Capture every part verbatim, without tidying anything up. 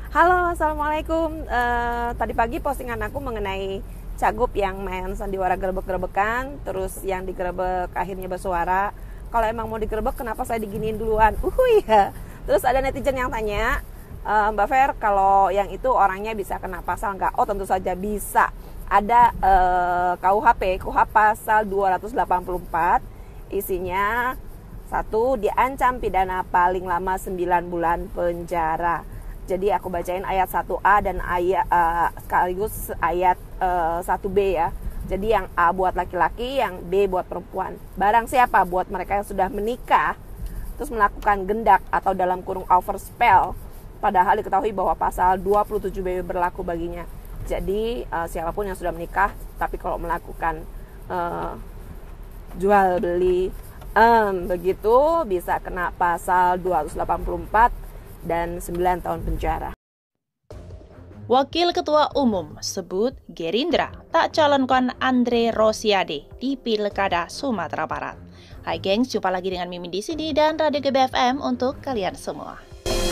Halo, Assalamualaikum. Eh, tadi pagi postingan aku mengenai Cagup yang main sandiwara gerebek-gerebekan, terus yang digerebek akhirnya bersuara. Kalau emang mau digerebek, kenapa saya diginiin duluan? Uhuy ya. Terus ada netizen yang tanya, e, Mbak Fer, kalau yang itu orangnya bisa kena pasal nggak? Oh, tentu saja bisa. Ada eh, K U H P, K U H pasal dua ratus delapan puluh empat, isinya satu, diancam pidana paling lama sembilan bulan penjara. Jadi aku bacain ayat satu A dan ayat uh, sekaligus ayat uh, satu B ya. Jadi yang A buat laki-laki, yang B buat perempuan. Barang siapa buat mereka yang sudah menikah terus melakukan gendak atau dalam kurung overspell, padahal diketahui bahwa pasal dua puluh tujuh B berlaku baginya. Jadi uh, siapapun yang sudah menikah tapi kalau melakukan uh, jual beli um, begitu bisa kena pasal dua ratus delapan puluh empat dan sembilan tahun penjara. Wakil Ketua Umum sebut Gerindra tak calonkan Andre Rosiade di Pilkada Sumatera Barat. Hai gengs, jumpa lagi dengan Mimin di sini dan Radio G B F M untuk kalian semua.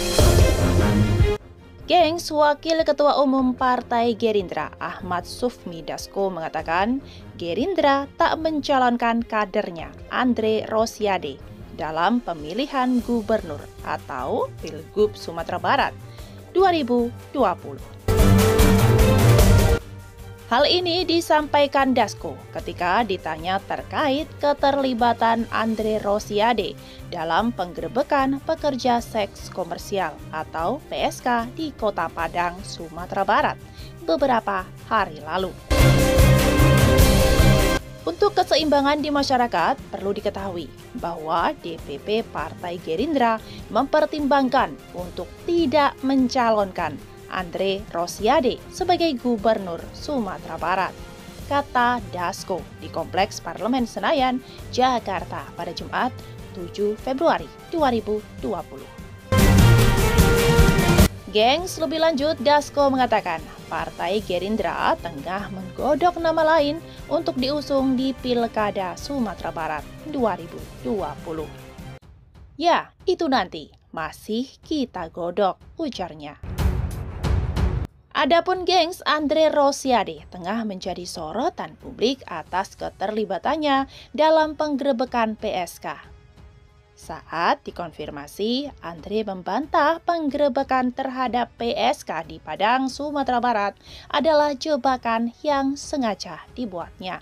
Gengs, Wakil Ketua Umum Partai Gerindra Ahmad Sufmi Dasko mengatakan Gerindra tak mencalonkan kadernya Andre Rosiade dalam pemilihan gubernur atau Pilgub Sumatera Barat dua ribu dua puluh. Hal ini disampaikan Dasko ketika ditanya terkait keterlibatan Andre Rosiade dalam penggerebekan pekerja seks komersial atau P S K di Kota Padang, Sumatera Barat beberapa hari lalu. Untuk keseimbangan di masyarakat, perlu diketahui bahwa D P P Partai Gerindra mempertimbangkan untuk tidak mencalonkan Andre Rosiade sebagai Gubernur Sumatera Barat, kata Dasko di Kompleks Parlemen Senayan, Jakarta pada Jumat tujuh Februari dua ribu dua puluh. Gengs, lebih lanjut, Dasko mengatakan Partai Gerindra tengah menggodok nama lain untuk diusung di Pilkada Sumatera Barat dua ribu dua puluh. Ya, itu nanti masih kita godok, ujarnya. Adapun gengs, Andre Rosiade tengah menjadi sorotan publik atas keterlibatannya dalam penggerebekan P S K. Saat dikonfirmasi, Andre membantah penggerebekan terhadap P S K di Padang, Sumatera Barat adalah jebakan yang sengaja dibuatnya.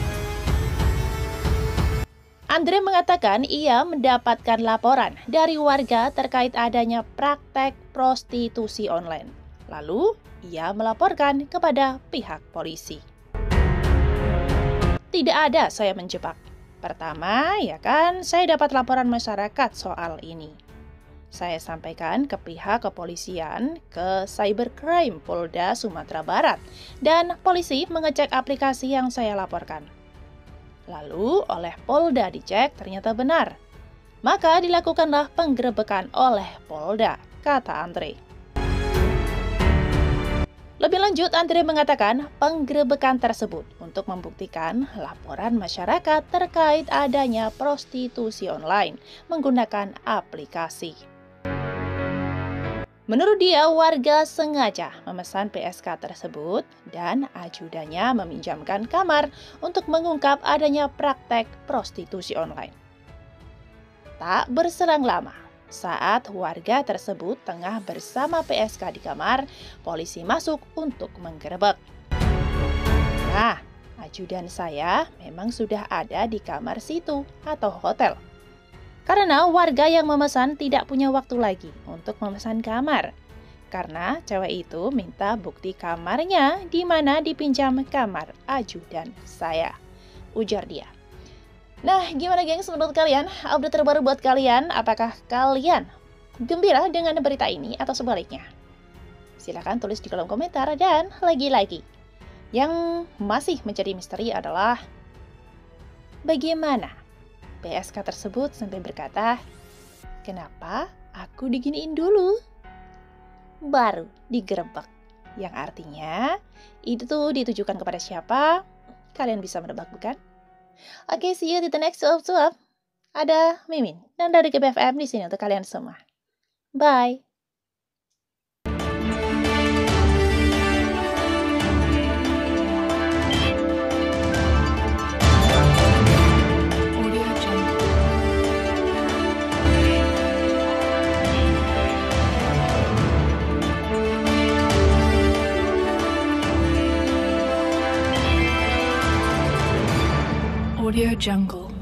Andre mengatakan ia mendapatkan laporan dari warga terkait adanya praktek prostitusi online. Lalu, ia melaporkan kepada pihak polisi. Tidak ada saya menjebak. Pertama, ya kan, saya dapat laporan masyarakat soal ini. Saya sampaikan ke pihak kepolisian, ke Cybercrime Polda Sumatera Barat, dan polisi mengecek aplikasi yang saya laporkan. Lalu, oleh Polda dicek ternyata benar. Maka dilakukanlah penggerebekan oleh Polda, kata Andre. Lebih lanjut, Andre mengatakan penggerebekan tersebut untuk membuktikan laporan masyarakat terkait adanya prostitusi online menggunakan aplikasi. Menurut dia, warga sengaja memesan P S K tersebut dan ajudannya meminjamkan kamar untuk mengungkap adanya praktek prostitusi online. Tak berselang lama, saat warga tersebut tengah bersama P S K di kamar, polisi masuk untuk menggerebek. Nah, ajudan saya memang sudah ada di kamar situ atau hotel. Karena warga yang memesan tidak punya waktu lagi untuk memesan kamar. Karena cewek itu minta bukti kamarnya di mana dipinjam kamar ajudan saya, ujar dia. Nah, gimana gengs menurut kalian? Update terbaru buat kalian, apakah kalian gembira dengan berita ini atau sebaliknya? Silahkan tulis di kolom komentar. Dan lagi-lagi, yang masih menjadi misteri adalah bagaimana P S K tersebut sampai berkata, kenapa aku diginiin dulu? Baru digerebek. Yang artinya, itu tuh ditujukan kepada siapa? Kalian bisa menebak bukan? Oke, see you di the next suap-suap. Ada Mimin dan dari G B F M di sini untuk kalian semua. Bye. Audio Jungle.